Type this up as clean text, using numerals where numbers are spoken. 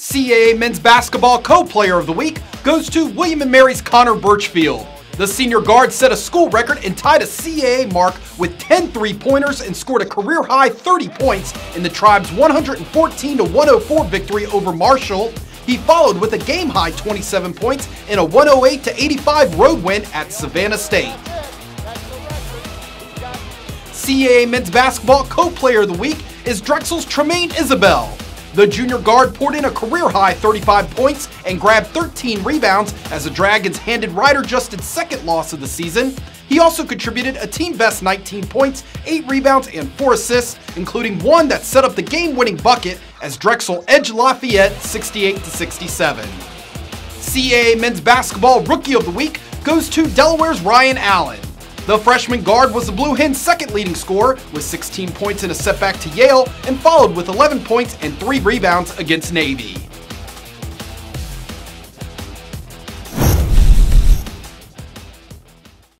CAA Men's Basketball Co-Player of the Week goes to William & Mary's Connor Birchfield. The senior guard set a school record and tied a CAA mark with 10 three-pointers and scored a career-high 30 points in the Tribe's 114-104 victory over Marshall. He followed with a game-high 27 points in a 108-85 road win at Savannah State. CAA Men's Basketball Co-Player of the Week is Drexel's Tremaine Isabel. The junior guard poured in a career-high 35 points and grabbed 13 rebounds as the Dragons handed Ryder just its second loss of the season. He also contributed a team-best 19 points, 8 rebounds, and 4 assists, including one that set up the game-winning bucket as Drexel edged Lafayette 68-67. CAA Men's Basketball Rookie of the Week goes to Delaware's Ryan Allen. The freshman guard was the Blue Hens' second leading scorer with 16 points in a setback to Yale and followed with 11 points and 3 rebounds against Navy.